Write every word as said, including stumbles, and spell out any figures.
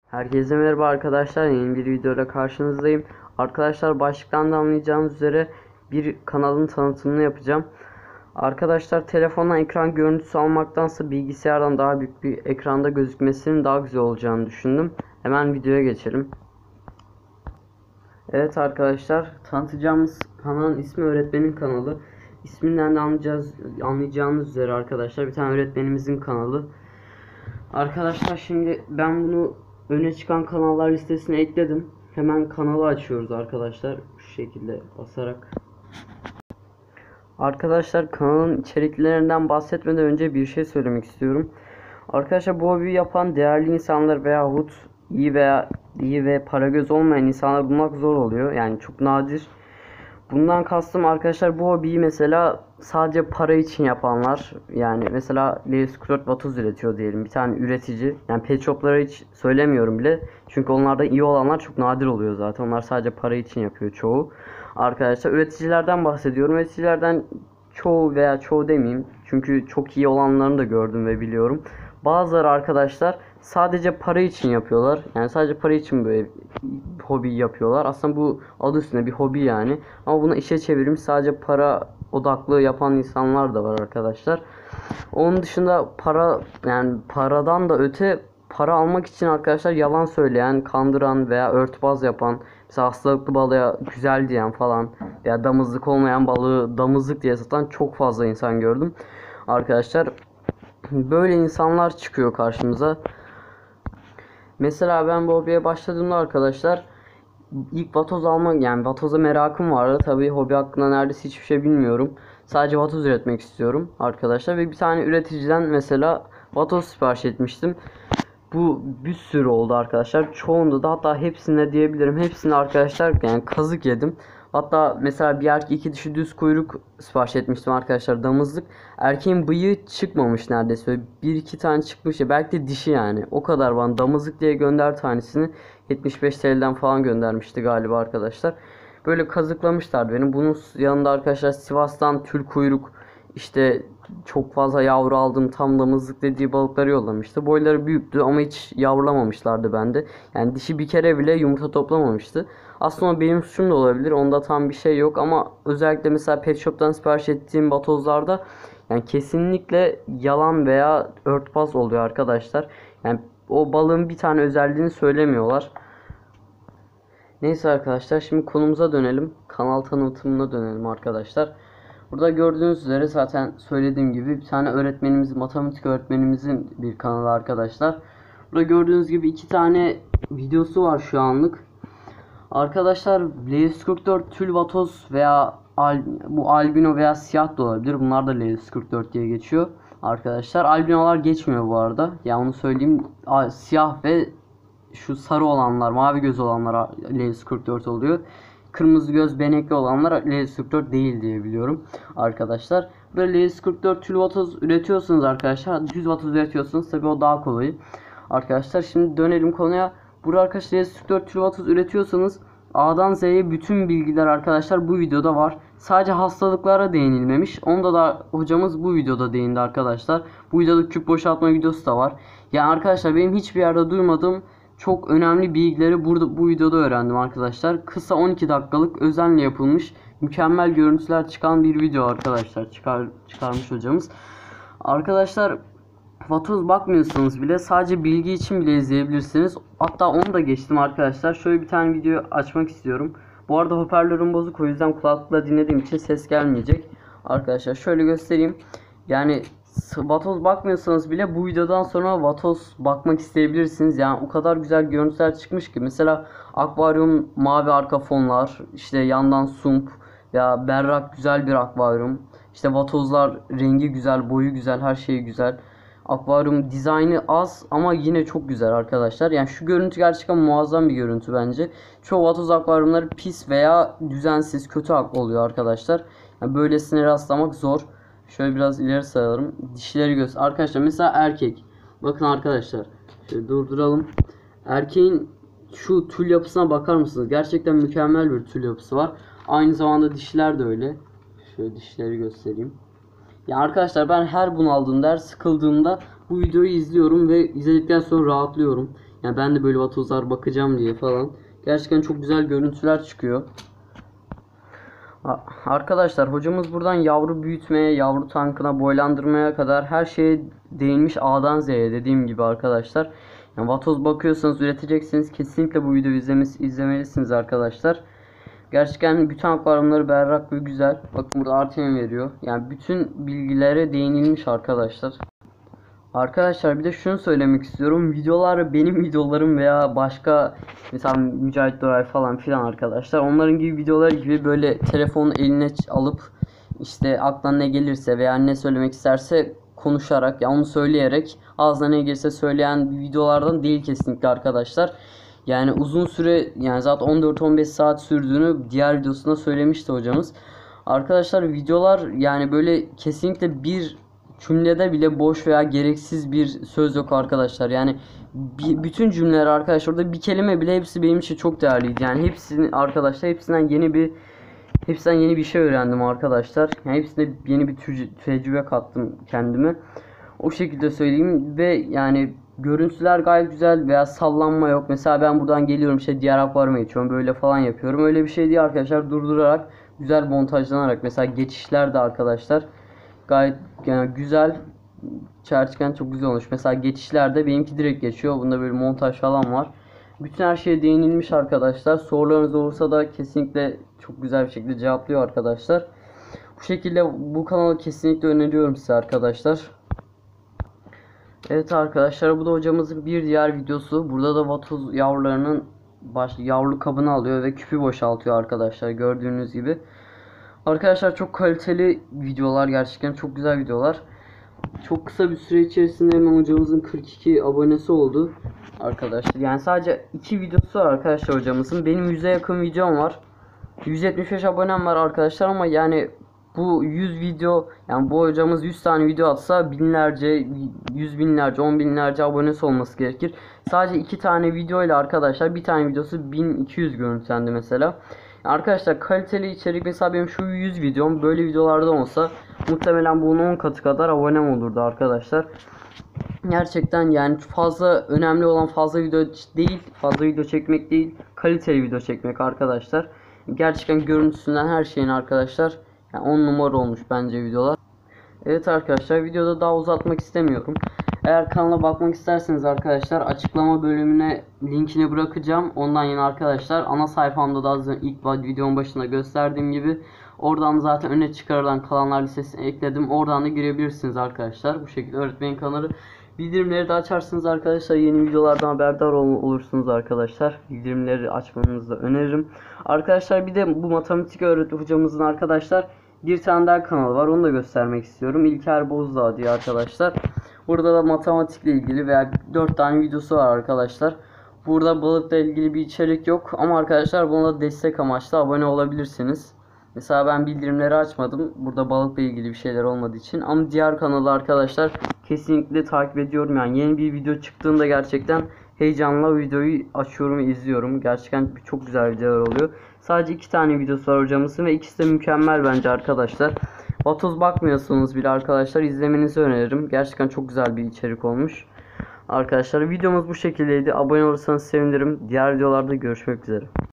Herkese merhaba arkadaşlar, yeni bir videoyla karşınızdayım. Arkadaşlar, başlıktan da anlayacağınız üzere bir kanalın tanıtımını yapacağım. Arkadaşlar, telefondan ekran görüntüsü almaktansa bilgisayardan daha büyük bir ekranda gözükmesinin daha güzel olacağını düşündüm. Hemen videoya geçelim. Evet arkadaşlar, tanıtacağımız kanalın ismi öğretmenin kanalı. İsminden de anlayacağız, anlayacağınız üzere arkadaşlar bir tane öğretmenimizin kanalı. Arkadaşlar, şimdi ben bunu öne çıkan kanallar listesine ekledim. Hemen kanalı açıyoruz arkadaşlar. Şu şekilde basarak. Arkadaşlar, kanalın içeriklerinden bahsetmeden önce bir şey söylemek istiyorum. Arkadaşlar, bu hobiyi yapan değerli insanlar veyahut iyi veya iyi ve para göz olmayan insanlar bulmak zor oluyor. Yani çok nadir. Bundan kastım arkadaşlar, bu hobiyi mesela sadece para için yapanlar, yani mesela Lewis kırk dört vatoz üretiyor diyelim, bir tane üretici, yani pet shoplara hiç söylemiyorum bile, çünkü onlarda iyi olanlar çok nadir oluyor zaten, onlar sadece para için yapıyor çoğu. Arkadaşlar, üreticilerden bahsediyorum. Üreticilerden çoğu veya çoğu demeyeyim, çünkü çok iyi olanlarını da gördüm ve biliyorum. Bazıları arkadaşlar sadece para için yapıyorlar. Yani sadece para için böyle hobi yapıyorlar. Aslında bu adı üstünde bir hobi yani. Ama bunu işe çevirmiş sadece para odaklı yapan insanlar da var arkadaşlar. Onun dışında para, yani paradan da öte para almak için arkadaşlar yalan söyleyen, kandıran veya örtbas yapan, mesela hastalıklı balığa güzel diyen falan veya damızlık olmayan balığı damızlık diye satan çok fazla insan gördüm arkadaşlar. Böyle insanlar çıkıyor karşımıza. Mesela ben bu hobiye başladığımda arkadaşlar ilk vatoz almak, yani vatoza merakım vardı. Tabii hobi hakkında neredeyse hiçbir şey bilmiyorum. Sadece vatoz üretmek istiyorum arkadaşlar ve bir tane üreticiden mesela vatoz sipariş etmiştim. Bu bir sürü oldu arkadaşlar. Çoğunda da, hatta hepsine diyebilirim. Hepsinde arkadaşlar yani kazık yedim. Hatta mesela bir erkek iki dişi düz kuyruk sipariş etmiştim arkadaşlar, damızlık. Erkeğin bıyığı çıkmamış neredeyse. Bir iki tane çıkmış ya, belki de dişi yani. O kadar bana damızlık diye gönder tanesini. yetmiş beş T L'den falan göndermişti galiba arkadaşlar. Böyle kazıklamışlardı beni. Bunun yanında arkadaşlar Sivas'tan tül kuyruk, işte çok fazla yavru aldım, tam damızlık dediği balıkları yollamıştı. Boyları büyüktü ama hiç yavrulamamışlardı bende. Yani dişi bir kere bile yumurta toplamamıştı. Aslında benim suçum da olabilir. Onda tam bir şey yok ama özellikle mesela pet shop'tan sipariş ettiğim batozlarda yani kesinlikle yalan veya örtbas oluyor arkadaşlar. Yani o balığın bir tane özelliğini söylemiyorlar. Neyse arkadaşlar, şimdi konumuza dönelim. Kanal tanıtımına dönelim arkadaşlar. Burada gördüğünüz üzere zaten söylediğim gibi bir tane öğretmenimiz, matematik öğretmenimizin bir kanalı arkadaşlar. Burada gördüğünüz gibi iki tane videosu var şu anlık. Arkadaşlar, Lewis kırk dört tül vatoz veya al, bu albino veya siyah da olabilir. Bunlar da Lewis kırk dört diye geçiyor arkadaşlar. Albinolar geçmiyor bu arada. Yani onu söyleyeyim. Siyah ve şu sarı olanlar, mavi göz olanlar Lewis kırk dört oluyor. Kırmızı göz benekli olanlar Lewis kırk dört değil diye biliyorum arkadaşlar. Böyle Lewis kırk dört tül vatoz üretiyorsunuz arkadaşlar. Düz vatoz üretiyorsunuz. Tabi o daha kolay. Arkadaşlar, şimdi dönelim konuya. Burada arkadaşlar Lewis kırk dört tül vatoz üretiyorsanız A'dan Z'ye bütün bilgiler arkadaşlar bu videoda var. Sadece hastalıklara değinilmemiş. Onda da hocamız bu videoda değindi arkadaşlar. Bu videoda küp boşaltma videosu da var. Yani arkadaşlar, benim hiçbir yerde duymadığım çok önemli bilgileri burada bu videoda öğrendim arkadaşlar. Kısa on iki dakikalık özenle yapılmış mükemmel görüntüler çıkan bir video arkadaşlar. Çıkar, çıkarmış hocamız. Arkadaşlar, vatoz bakmıyorsanız bile sadece bilgi için bile izleyebilirsiniz. Hatta onu da geçtim arkadaşlar. Şöyle bir tane video açmak istiyorum. Bu arada hoparlörüm bozuk, o yüzden kulaklıkla dinlediğim için ses gelmeyecek. Arkadaşlar şöyle göstereyim. Yani vatoz bakmıyorsanız bile bu videodan sonra vatoz bakmak isteyebilirsiniz. Yani o kadar güzel görüntüler çıkmış ki. Mesela akvaryum, mavi arka fonlar, işte yandan sump ya berrak güzel bir akvaryum. İşte vatozlar rengi güzel, boyu güzel, her şeyi güzel. Akvaryum dizaynı az ama yine çok güzel arkadaşlar. Yani şu görüntü gerçekten muazzam bir görüntü bence. Çoğu vatoz akvaryumları pis veya düzensiz, kötü oluyor arkadaşlar. Yani böylesine rastlamak zor. Şöyle biraz ileri sayalım. Dişleri göster. Arkadaşlar mesela erkek. Bakın arkadaşlar. Şöyle durduralım. Erkeğin şu tül yapısına bakar mısınız? Gerçekten mükemmel bir tül yapısı var. Aynı zamanda dişler de öyle. Şöyle dişleri göstereyim. Ya arkadaşlar, ben her bunaldığımda, her sıkıldığımda bu videoyu izliyorum ve izledikten sonra rahatlıyorum. Yani ben de böyle vatozlar bakacağım diye falan. Gerçekten çok güzel görüntüler çıkıyor. Arkadaşlar hocamız buradan yavru büyütmeye, yavru tankına, boylandırmaya kadar her şeye değinmiş A'dan Z'ye, dediğim gibi arkadaşlar. Yani vatoz bakıyorsanız, üreteceksiniz, kesinlikle bu videoyu izlemesi, izlemelisiniz arkadaşlar. Gerçekten bütün akvaryumları berrak ve güzel. Bakın burada Artemim veriyor. Yani bütün bilgilere değinilmiş arkadaşlar. Arkadaşlar bir de şunu söylemek istiyorum. Videolar benim videolarım veya başka mesela Mücahit Doray falan filan arkadaşlar. Onların gibi videolar gibi böyle telefonu eline alıp işte aklına ne gelirse veya ne söylemek isterse konuşarak, ya onu söyleyerek ağzına ne gelirse söyleyen videolardan değil kesinlikle arkadaşlar. Yani uzun süre, yani zaten on dört on beş saat sürdüğünü diğer videosunda söylemişti hocamız. Arkadaşlar videolar yani böyle kesinlikle bir cümlede bile boş veya gereksiz bir söz yok arkadaşlar. Yani bütün cümleler arkadaşlar, orada bir kelime bile hepsi benim için çok değerliydi. Yani hepsini arkadaşlar, hepsinden yeni bir hepsinden yeni bir şey öğrendim arkadaşlar. Yani hepsine yeni bir tecrübe kattım kendime. O şekilde söyleyeyim ve yani görüntüler gayet güzel veya sallanma yok. Mesela ben buradan geliyorum, işte diğer akvaryuma geçiyorum, böyle falan yapıyorum. Öyle bir şey değil arkadaşlar. Durdurarak, güzel montajlanarak, mesela geçişler de arkadaşlar gayet yani güzel, çerçeken çok güzel olmuş. Mesela geçişlerde benimki direkt geçiyor. Bunda böyle montaj falan var. Bütün her şeye değinilmiş arkadaşlar. Sorularınız olursa da kesinlikle çok güzel bir şekilde cevaplıyor arkadaşlar. Bu şekilde bu kanalı kesinlikle öneriyorum size arkadaşlar. Evet arkadaşlar, bu da hocamızın bir diğer videosu. Burada da vatoz yavrularının baş, yavru kabını alıyor ve küpü boşaltıyor arkadaşlar, gördüğünüz gibi. Arkadaşlar çok kaliteli videolar, gerçekten çok güzel videolar. Çok kısa bir süre içerisinde hemen hocamızın kırk iki abonesi oldu arkadaşlar. Yani sadece iki videosu var arkadaşlar hocamızın. Benim yüze yakın videom var. yüz yetmiş beş abonem var arkadaşlar ama yani bu yüz video, yani bu hocamız yüz tane video atsa binlerce, yüz binlerce, on binlerce abonesi olması gerekir. Sadece iki tane video ile arkadaşlar, bir tane videosu bin iki yüz görüntülendi mesela. Arkadaşlar kaliteli içerik, mesela benim şu yüz videom böyle videolardan olsa muhtemelen bunun on katı kadar abonem olurdu arkadaşlar. Gerçekten yani fazla önemli olan fazla video değil, fazla video çekmek değil, kaliteli video çekmek arkadaşlar. Gerçekten görüntüsünden her şeyin arkadaşlar yani on numara olmuş bence videolar. Evet arkadaşlar, videoda daha uzatmak istemiyorum. Eğer kanala bakmak isterseniz arkadaşlar, açıklama bölümüne linkini bırakacağım. Ondan yine arkadaşlar ana sayfamda da az önce ilk videonun başında gösterdiğim gibi oradan zaten öne çıkarılan kalanlar listesine ekledim. Oradan da girebilirsiniz arkadaşlar. Bu şekilde öğretmenin kanalı. Bildirimleri de açarsınız arkadaşlar. Yeni videolardan haberdar ol olursunuz arkadaşlar. Bildirimleri açmanızı da öneririm. Arkadaşlar bir de bu matematik öğretmen hocamızın arkadaşlar bir tane daha kanalı var. Onu da göstermek istiyorum. İlker Bozdağ diye arkadaşlar. Burada da matematikle ilgili veya dört tane videosu var arkadaşlar. Burada balıkla ilgili bir içerik yok. Ama arkadaşlar buna da destek amaçlı abone olabilirsiniz. Mesela ben bildirimleri açmadım, burada balıkla ilgili bir şeyler olmadığı için. Ama diğer kanalı arkadaşlar kesinlikle takip ediyorum. Yani yeni bir video çıktığında gerçekten heyecanla videoyu açıyorum ve izliyorum. Gerçekten çok güzel videolar oluyor. Sadece iki tane videosu var hocamızın ve ikisi de mükemmel bence arkadaşlar. Vatoz bakmıyorsanız bile arkadaşlar izlemenizi öneririm. Gerçekten çok güzel bir içerik olmuş. Arkadaşlar videomuz bu şekildeydi. Abone olursanız sevinirim. Diğer videolarda görüşmek üzere.